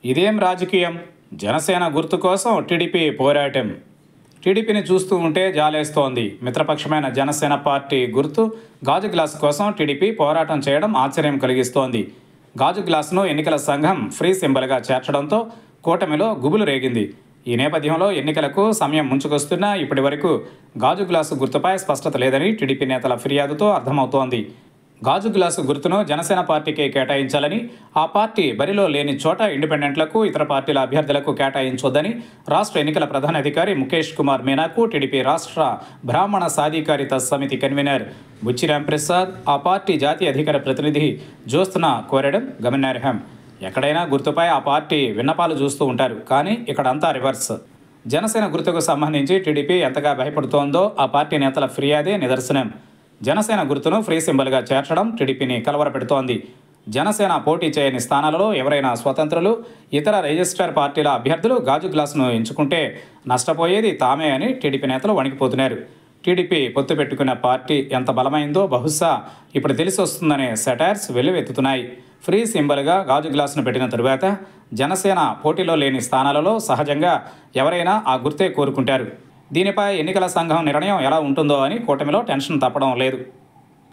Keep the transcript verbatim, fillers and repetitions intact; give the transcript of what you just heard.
ఇదేం రాజకీయం? జనసేన గుర్తు కోసం టీడీపీ పోరాటం. టీడీపీని చూస్తూ ఉంటే జాలేస్తోంది. మిత్రపక్షమైన జనసేన పార్టీ గుర్తు గాజు గ్లాసు కోసం టీడీపీ పోరాటం చేయడం ఆశ్చర్యం కలిగిస్తోంది. గాజు గ్లాసును ఎన్నికల సంఘం ఫ్రీ సింబల్గా చేర్చడంతో కూటమిలో గుబులు రేగింది. ఈ నేపథ్యంలో ఎన్నికలకు సమయం ముంచుకొస్తున్నా ఇప్పటి వరకు గాజు గ్లాసు గుర్తుపై స్పష్టత లేదని టీడీపీ నేతల ఫిర్యాదుతో అర్థమవుతోంది. గాజు గ్లాసు గుర్తును జనసేన పార్టీకి కేటాయించాలని, ఆ పార్టీ బరిలో లేని చోట ఇండిపెండెంట్లకు, ఇతర పార్టీల అభ్యర్థులకు కేటాయించొద్దని రాష్ట్ర ఎన్నికల ప్రధాన అధికారి ముఖేష్ కుమార్ మీనాకు టీడీపీ రాష్ట్ర బ్రాహ్మణ సాధికారిత సమితి కన్వీనర్ బుచ్చిరాం ప్రసాద్, ఆ పార్టీ జాతీయ అధికార ప్రతినిధి జ్యోత్స్న కోరడం గమనార్హం. ఎక్కడైనా గుర్తుపై ఆ పార్టీ విన్నపాలు చూస్తూ ఉంటారు, కానీ ఇక్కడంతా రివర్స్. జనసేన గుర్తుకు సంబంధించి టీడీపీ ఎంతగా భయపడుతోందో ఆ పార్టీ నేతల ఫిర్యాదే నిదర్శనం. జనసేన గుర్తును ఫ్రీ సింబల్గా చేర్చడం టీడీపీని కలవరపెడుతోంది. జనసేన పోటీ చేయని స్థానాలలో ఎవరైనా స్వతంత్రులు, ఇతర రిజిస్టర్ పార్టీల అభ్యర్థులు గాజు గ్లాసును ఎంచుకుంటే నష్టపోయేది తామే అని టీడీపీ నేతలు వణికిపోతున్నారు. టీడీపీ పొత్తు పెట్టుకున్న పార్టీ ఎంత బలమైందో బహుశా ఇప్పుడు తెలిసి వస్తుందనే సెటైర్స్ వెల్లువెత్తుతున్నాయి. ఫ్రీ సింబల్గా గాజు గ్లాసును పెట్టిన తరువాత జనసేన పోటీలో లేని స్థానాలలో సహజంగా ఎవరైనా ఆ గుర్తే కోరుకుంటారు. దీనిపై ఎన్నికల సంఘం నిర్ణయం ఎలా ఉంటుందో అని కూటమిలో టెన్షన్ తప్పడం లేదు.